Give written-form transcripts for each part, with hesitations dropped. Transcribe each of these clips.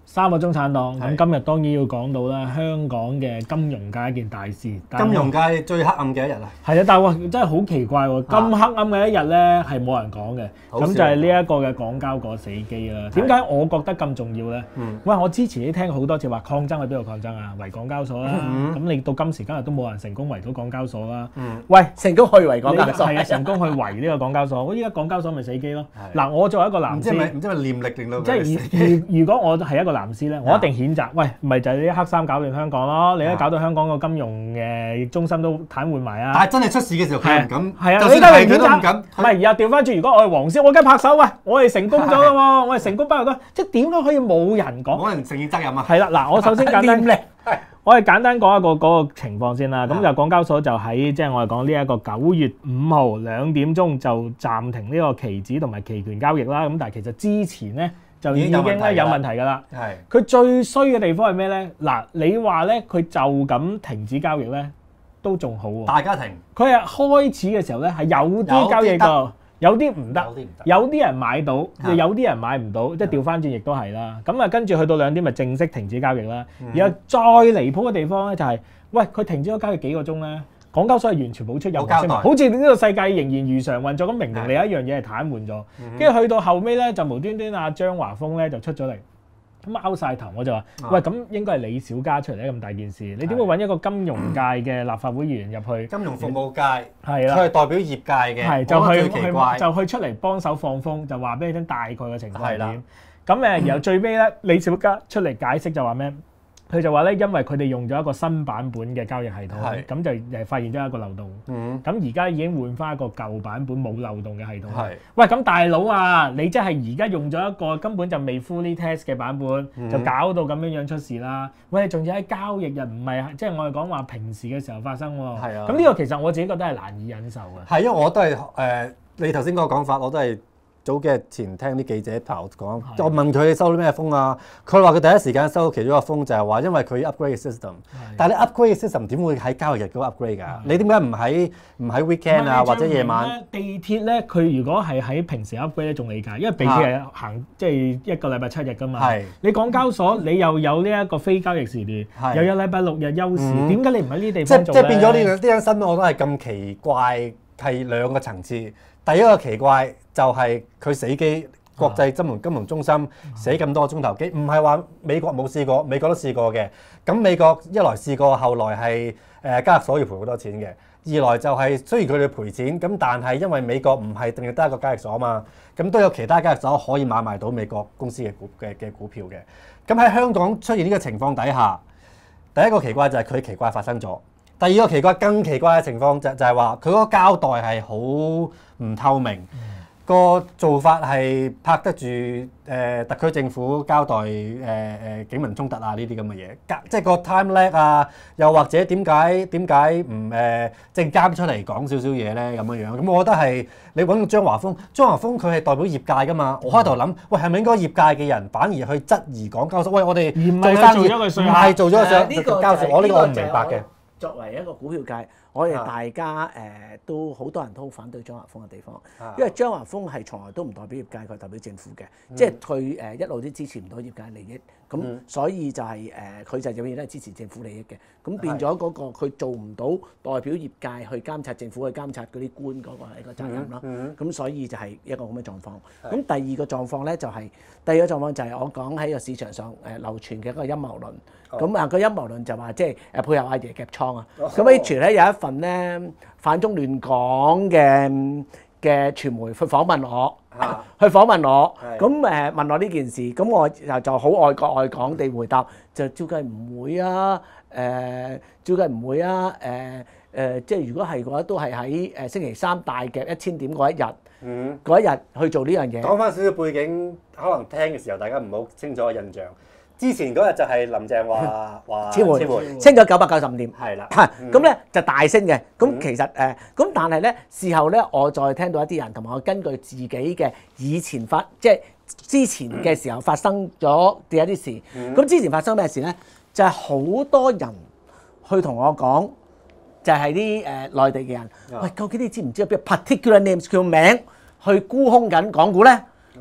三個中產黨，咁今日當然要講到啦，香港嘅金融界一件大事。 金融界最黑暗嘅一日啊！ 係啊，但係真係好奇怪喎，咁黑暗嘅一日咧係冇人講嘅，咁就係呢一個嘅港交所死機啦。點解我覺得咁重要咧？喂，我之前都聽好多次話抗爭去邊度抗爭啊？圍港交所啦，咁你到今時今日都冇人成功圍到港交所啦。喂， 成功去圍港交所， 係啊，成功去圍呢個港交所。我依家港交所咪死機咯。嗱，我作為一個藍絲， 唔知係念力令到即係如果我係一個藍絲咧，我一定譴責。喂，咪就係呢啲黑衫搞亂香港咯！你一搞到香港個金融嘅中心都癱瘓埋啊！ 但係真係出事嘅時候，佢唔敢。 係啊， 就算係佢都唔敢。 唔係，而家調翻轉，如果我係黃絲，我梗係拍手喂，我哋成功咗啦喎，我哋成功包入咗，即係點都可以冇人講， 冇人承認責任啊！ 係啦，嗱，我首先簡單，我係簡單講一個嗰個情況先啦。咁就港交所就喺即係我哋講呢一個9月5號2點鐘就暫停呢個期指同埋期權交易啦。咁但係其實之前咧，就已經咧有問題㗎啦。係。佢最衰嘅地方係咩咧？嗱，你話咧佢就咁停止交易咧，都仲好喎。 大家庭。 佢係開始嘅時候咧係有啲交易㗎，有啲唔得，有啲人買到，有啲人買唔到，即係調翻轉亦都係啦。咁啊跟住去到2點咪正式停止交易啦。然後再離譜嘅地方咧就係，喂，佢停止咗交易幾個鐘咧。港交所係完全冇出任何聲明，好似呢個世界仍然如常運作咁，明明你有一樣嘢係癱瘓咗，跟住去到後尾咧就無端端阿張華峰咧就出咗嚟，咁拗晒頭，我就話：喂，咁應該係李小加出嚟咧，咁大件事，你點會揾一個金融界嘅立法會議員入去？ 金融服務界係啦， 佢係代表業界嘅， 係就去出嚟幫手放風，就話俾你聽大概嘅情況係點。咁然後最尾咧，李小加出嚟解釋就話咩？佢就話咧，因為佢哋用咗一個新版本嘅交易系統，咁就誒發現咗一個漏洞。咁而家已經換翻一個舊版本冇漏洞嘅系統。喂，咁大佬啊，你即係而家用咗一個根本就未 fully test 嘅版本，就搞到咁樣出事啦。喂，仲要喺交易日唔係即係我哋講話平時嘅時候發生喎。咁呢個其實我自己覺得係難以忍受嘅。 係，因為我都係你頭先嗰個講法，我都係。早幾日前聽啲記者朋友講，我問佢收啲咩風啊？佢話佢第一時間收到其中一個風就係話，因為佢 upgrade 嘅 system。但係你 upgrade 嘅 system 點會喺交易日嗰個 upgrade 㗎？你點解唔喺 weekend 啊或者夜晚？ 地鐵咧，佢如果係喺平時 upgrade 咧，仲理解，因為地鐵係行即係一個禮拜7日㗎嘛。你港交所你又有呢一個非交易時段，又有禮拜6日休市，點解你唔喺呢啲地方做咧？ 即係變咗呢張新聞我都係咁奇怪，係兩個層次。第一個奇怪就係佢死機，國際金融中心死咁多鐘頭機，唔係話美國冇試過，美國都試過嘅。咁美國一來試過，後來係交易所要賠好多錢嘅；二來就係雖然佢哋賠錢，咁但係因為美國唔係淨係得一個交易所嘛，咁都有其他交易所可以買賣到美國公司嘅股票嘅。咁喺香港出現呢個情況底下，第一個奇怪就係佢奇怪發生咗。第二個奇怪，更奇怪嘅情況就係話佢嗰個交代係好唔透明，個做法係拍得住特區政府交代警民衝突啊呢啲咁嘅嘢，即係個 time lag 啊，又或者點解唔證監出嚟講少少嘢咧咁樣樣？咁我覺得係你揾個張華峰佢係代表業界噶嘛，我開頭諗，喂係咪應該業界嘅人反而去質疑港交所？喂我哋做生意唔係做咗個交易，我呢個我唔明白嘅。 作為一個股票界，我哋大家都好多人都好反對張華峰嘅地方，因為張華峰係從來都唔代表業界，佢代表政府嘅，即係佢一路都支持唔到業界利益，咁所以就係佢就永遠都係支持政府利益嘅，咁變咗嗰個佢做唔到代表業界去監察政府去監察嗰啲官嗰個係一個責任咯，咁所以就係一個咁嘅狀況。咁第二個狀況咧就係我講喺個市場上流傳嘅一個陰謀論。咁個陰謀論就話即係配合阿爺夾倉啊！咁 H 咧有一份咧反中亂港嘅傳媒去訪問我，咁問我呢件事，咁我就好愛國愛港地回答，就照計唔會啊，照計唔會啊，即係如果係嘅話，都係喺星期三大夾1000點嗰一日去做呢樣嘢。 講翻少少背景，可能聽嘅時候大家唔好清楚嘅印象。之前嗰日就係林鄭話撤回升咗995點， 係啦， 咁咧就大升嘅。咁其實咁但係咧事後咧，我再聽到一啲人同埋我根據自己嘅以前即係之前嘅時候發生咗嘅一啲事。咁之前發生咩事咧？就係好多人去同我講，就係啲內地嘅人，喂，究竟你知唔知有邊個 particular names 叫名去沽空緊港股咧？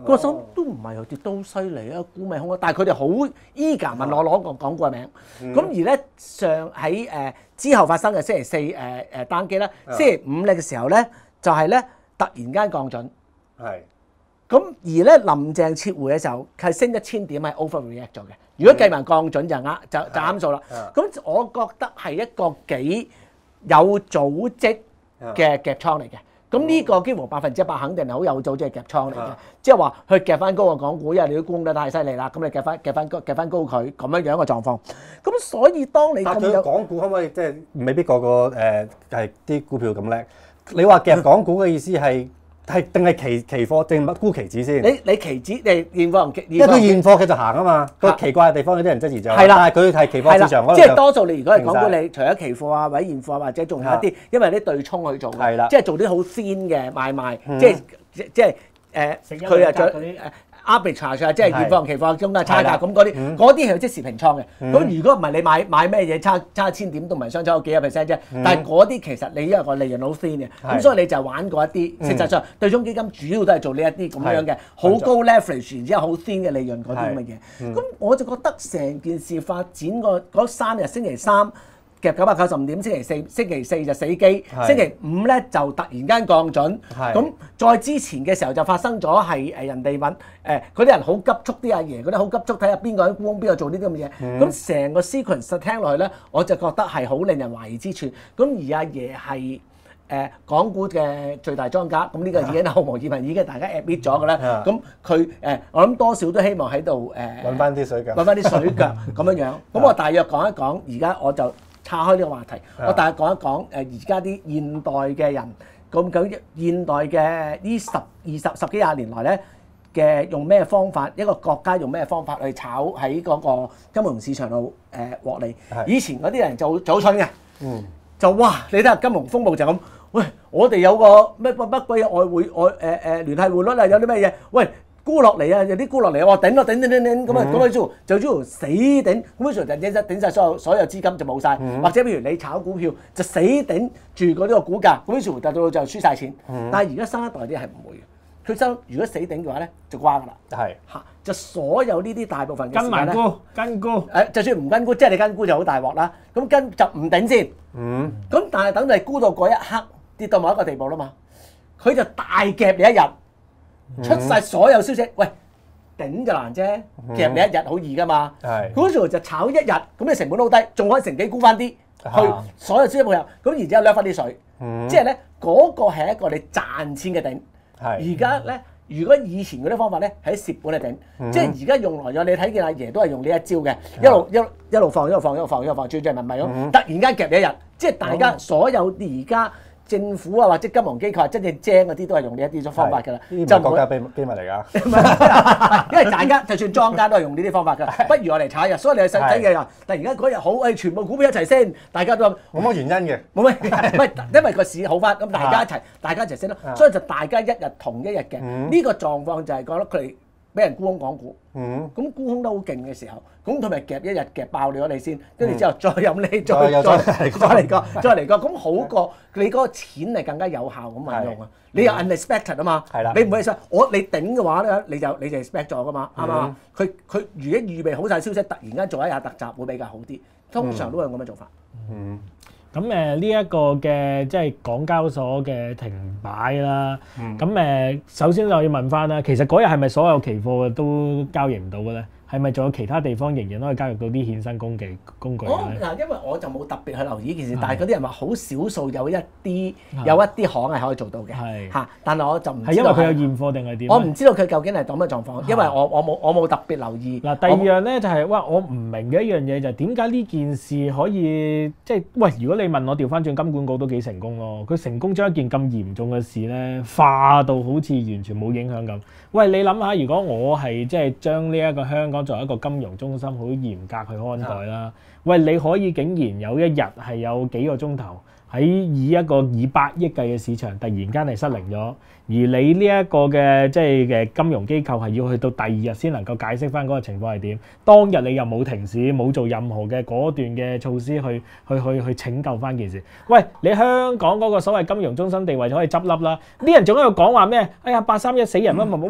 個手都唔係又跌到好犀利啊，沽命空啊！但係佢哋好 eager 問我攞個港股嘅名，咁而咧喺之後發生嘅星期四單機咧，星期五嘅時候咧就係咧突然間降準， 係。 咁而咧林鄭撤回嘅時候係升1000點係 overreact 咗嘅，如果計埋降準就啱數啦。咁我覺得係一個幾有組織嘅夾倉嚟嘅。咁呢個幾乎100%肯定係好有組織嘅夾倉嚟嘅，即係話佢夾翻高個港股，因為你都沽得太犀利啦，咁你夾翻高佢咁樣樣嘅狀況。咁所以當你但係港股可唔可以即係未必個係啲股票咁叻？你話夾港股嘅意思係定係期貨定乜沽期指先？ 你期指你現貨因為佢現貨佢就行啊嘛，個奇怪嘅地方有啲人質疑就係啦， 但係佢係期貨市場嗰度即係多數你如果係港股，你除咗期貨啊或者現貨或者仲有一啲，因為啲對沖去做嘅，即係做啲好鮮嘅買賣，即係佢啊做arbitrage 啊，即係現貨期貨中間差價咁嗰啲係有即時平倉嘅。咁如果唔係你買咩嘢差1000點都唔係相差幾個 percent 啫，但係嗰啲其實你因為個利潤好鮮嘅，咁所以你就玩過一啲。實際上對沖基金主要都係做呢一啲咁樣嘅好高 leverage，然之後好鮮嘅利潤嗰啲咁嘅嘢。咁我就覺得成件事發展個嗰3日，星期三夾995點，星期四就死機，星期五咧就突然間降準，咁再之前嘅時候就發生咗係人哋揾嗰啲人好急促，啲阿爺嗰啲好急促睇下邊個喺沽空邊個做呢啲咁嘅嘢，咁成個 sequence 聽落去咧，我就覺得係好令人懷疑之處。咁而阿爺係港股嘅最大莊家，咁呢個已經毫無疑問已經大家 admit 咗㗎啦。咁佢我諗多少都希望喺度揾翻啲水腳， 揾翻啲水腳咁樣樣。咁我大約講一講，而家我就岔開呢個話題，我大約講一講而家啲現代嘅人，咁現代嘅呢十幾廿年來咧嘅用咩方法，一個國家用咩方法去炒喺嗰個金融市場度獲利。以前嗰啲人就好蠢嘅，就哇你睇下金融風暴就咁，喂我哋有個乜鬼嘢外匯聯繫匯率啊，有啲咩嘢，喂沽落嚟啊，有啲沽落嚟，我頂咯頂咁啊，咁就叫死頂，咁樣就頂晒所有資金就冇晒，或者譬如你炒股票就死頂住嗰啲個股價，咁樣就輸晒錢。但係而家新一代啲係唔會嘅，佢如果死頂嘅話咧就瓜㗎啦。係嚇，就所有呢啲大部分嘅時間咧跟沽，就算唔跟沽，即係你跟沽就好大鑊啦。咁跟就唔頂先，咁但係等你沽到嗰一刻跌到某一個地步啦嘛，佢就大夾你一日。出晒所有消息，喂頂就難啫，夾你一日好易噶嘛。嗰時候就炒一日，咁你成本都好低，仲可以乘機沽翻啲，去所有消息配合，咁然之後掠翻啲水，即係咧嗰個係一個你賺錢嘅頂。而家咧，如果以前嗰啲方法咧係蝕本嘅頂，即係而家用來咗，你睇見阿爺都係用呢一招嘅，一路放，最係咪咁？突然間夾你一日，即係大家所有而家。政府啊，或者金融機構真正精嗰啲都係用呢一啲方法㗎啦， 就國家機密嚟㗎。 因為大家就算莊家都係用呢啲方法㗎。不如我嚟炒日，所以你去睇嘅人，突然間嗰日好，全部股票一齊升，大家都冇乜原因嘅， 冇乜，唔係因為個市好翻，咁大家一齊升咯，所以就大家一日同一日嘅呢個狀況就係覺得佢哋俾人沽空港股，咁沽空得好勁嘅時候，咁佢咪夾一日夾爆咗你先，跟住之後再飲你，再嚟過，咁好過你嗰個錢係更加有效咁運用啊！你有 unexpected 啊嘛，你唔會想你頂嘅話咧，你就 expect 咗噶嘛，啱嘛？佢如果預備好晒消息，突然間做一下突襲會比較好啲，通常都係咁樣做法。 咁呢一個嘅即係港交所嘅停擺啦。咁首先就要問翻啦，其實嗰日係咪所有期貨都交易唔到嘅咧？係咪仲有其他地方仍然可以交易到啲衍生工具咧？ 嗱，因為我就冇特別去留意呢件事，但係嗰啲人話好少數有一啲行係可以做到嘅嚇，但係我就唔知係因為佢有現貨定係點？ 我唔知道佢究竟係咁嘅狀況，因為我冇特別留意。 嗱，第二樣咧就係我唔明嘅一樣嘢就係點解呢件事可以即係喂？如果你問我調翻轉金管局都幾成功咯，佢成功將一件咁嚴重嘅事咧化到好似完全冇影響咁。喂，你諗下，如果我係即係將呢一個香港作為一個金融中心，好嚴格去看待啦。喂，你可以竟然有一日係有幾個鐘頭喺以一個以百億計嘅市場，突然間係失靈咗，而你呢一個嘅即係嘅金融機構係要去到第二日先能夠解釋翻嗰個情況係點。當日你又冇停市，冇做任何嘅果斷嘅措施去拯救翻件事。喂，你香港嗰個所謂金融中心地位就可以執笠啦。啲人仲喺度講話咩？哎呀，831死人乜乜乜，喂！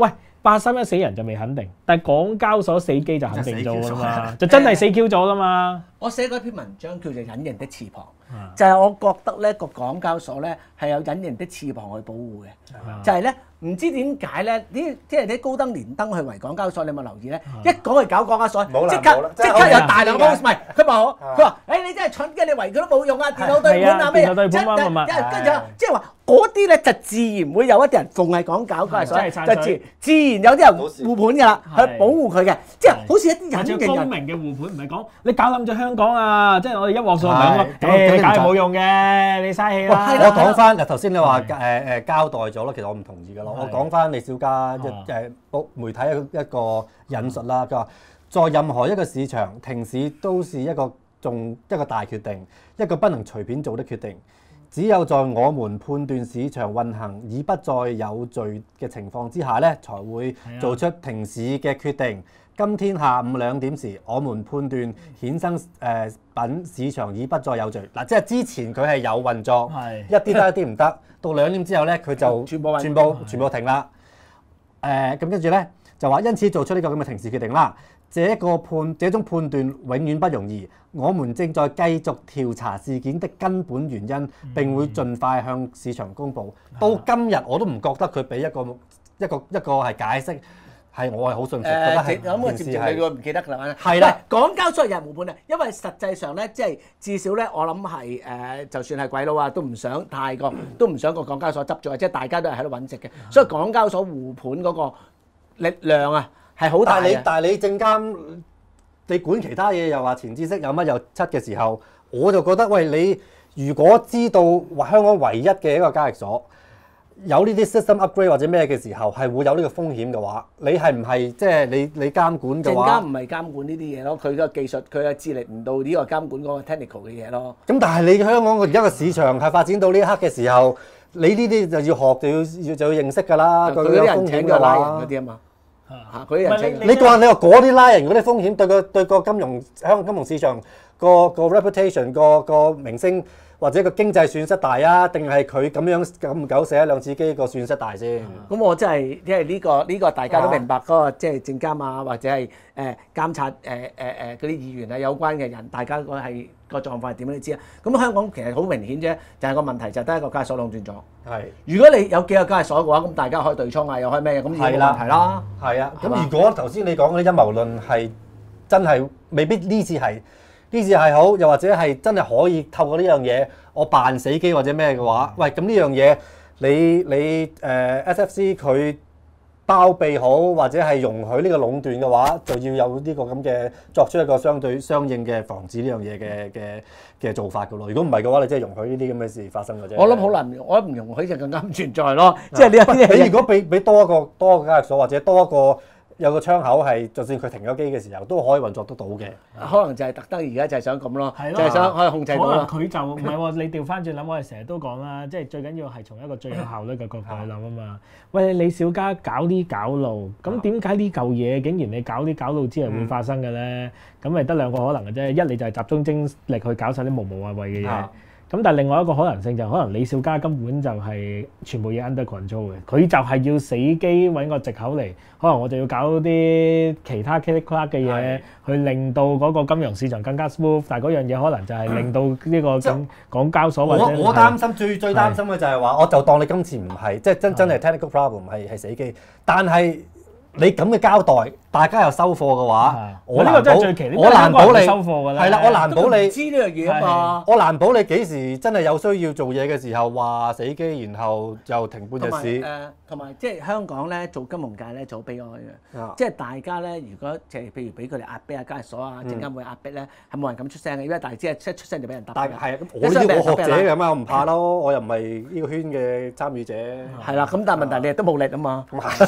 831死人就未肯定，但係港交所死機就肯定咗㗎嘛，就死真係死 Q 咗㗎嘛。 我寫過一篇文章叫做《隱形的翅膀》，就係我覺得咧個港交所咧係有隱形的翅膀去保護嘅，就係咧唔知點解咧即係啲高登連登去圍港交所，你有冇留意咧？一講去搞港交所，即刻有大量 post，唔係佢話誒你真係蠢嘅，你圍佢都冇用啊，電腦對盤啊咩嘢，跟住即係話嗰啲咧就自然會有一啲人逢係講搞交所，就自然有啲人護盤㗎啦，去保護佢嘅，即係好似一啲隱形嘅。光明嘅護盤唔係講你搞冧咗香港啊！即係我哋一鑊數唔係講，你搞係冇用嘅，你嘥氣啦。 我講翻頭先你話交代咗咯，其實我唔同意㗎咯。我講翻李小加媒體一個引述啦，佢話在任何一個市場停市都是一個大決定，一個不能隨便做的決定。只有在我們判斷市場運行已不再有序嘅情況之下咧，才會做出停市嘅決定。今天下午2點時，我們判斷衍生品市場已不再有序。嗱，即係之前佢係有運作，一啲得一啲唔得。到2點之後咧，佢就全部停啦。咁跟住咧就話，因此做出呢個咁嘅停市決定啦。這種判斷永遠不容易。我們正在繼續調查事件的根本原因，並會盡快向市場公佈。到今日我都唔覺得佢俾一個係解釋。我係好信服，覺得係件事係。你唔記得㗎啦？係啦， 港交所有人護盤啊，因為實際上咧，即係至少咧，我諗係就算係鬼佬啊，都唔想個港交所執咗，即係大家都係喺度揾食嘅，所以港交所護盤嗰個力量啊係好大嘅。 但係你證監，你管其他嘢又話前置式有乜又七嘅時候，我就覺得喂，你如果知道香港唯一嘅一個交易所有呢啲 system upgrade 或者咩嘅時候係會有呢個風險嘅話，你係唔係即係你監管嘅話？ 證監唔係監管呢啲嘢咯，佢個技術佢嘅智力唔到呢個監管嗰個 technical 嘅嘢咯。 咁但係你香港而家個市場係發展到呢一刻嘅時候，你呢啲就要學就要認識㗎啦。 佢啲人請佢拉人嗰啲啊嘛，佢啲人請。 你話嗰啲拉人嗰啲風險對個香港金融市場個 reputation 個名聲或者個經濟損失大啊，定係佢咁久寫1-2次機個損失大先？ 咁我真係因為呢個大家都明白嗰個即係證監啊，或者係監察嗰啲議員啊有關嘅人，大家個狀況係點樣你知啊？咁香港其實好明顯啫，就係個問題就得一個交易所壟斷咗。係。如果你有幾個交易所嘅話，咁大家開對沖啊，又開咩嘅，咁冇問題啦。 係啊。咁如果頭先你講嗰啲陰謀論係真係未必呢次係好，又或者係真係可以透過呢樣嘢，我扮死機或者咩嘅話，喂，咁呢樣嘢你SFC 佢包庇好，或者係容許呢個壟斷嘅話，就要有呢個咁嘅作出一個相應嘅防止呢樣嘢嘅做法㗎咯。如果唔係嘅話，你真係容許呢啲咁嘅事發生嘅啫。 我諗好難，我唔容許就更加唔存在咯。即係呢一啲嘢。 你如果俾多一個交易所或者多一個有個窗口係，就算佢停咗機嘅時候，都可以運作得到嘅。 可能就係特登而家就係想咁咯，就係想可以控制到啦。 佢就唔係喎，你調翻轉諗，我哋成日都講啦，即係最緊要係從一個最有效率嘅角度去諗啊嘛。喂，李小加搞啲搞路，咁點解呢嚿嘢竟然你搞啲搞路之後會發生嘅咧？咁咪得兩個可能嘅啫，一你就係集中精力去搞晒啲無謂嘅嘢。咁但係另外一個可能性就係可能李小加根本就係全部嘢 under control 嘅，佢就係要死機揾個藉口嚟，可能我就要搞啲其他 click clack 嘅嘢，去令到嗰個金融市場更加 smooth，但係嗰樣嘢可能就係令到呢個港交所或者我擔心最擔心嘅就係話，我就當你今次唔係即係真係 technical problem 係死機，但係你咁嘅交代，大家又收貨嘅話，我難保你收貨㗎啦。 係啦，我難保你知呢樣嘢啊嘛。 我難保你幾時真係有需要做嘢嘅時候話死機，然後就停半日市。 同埋即係香港咧做金融界咧就好悲哀嘅，即係大家咧如果即係譬如俾佢哋壓迫啊交易所啊證監會壓迫咧，係冇人敢出聲嘅，因為大隻一出聲就俾人揼。 但係我學者咁啊，我唔怕咯，我又唔係呢個圈嘅參與者。 係啦，咁但係問題你亦都冇力啊嘛。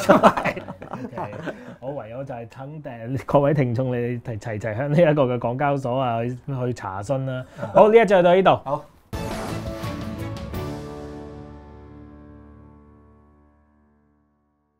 我唯有就係肯定各位聽眾，你齊向呢一個嘅港交所啊去查詢啦。好，呢一集就到呢度。好。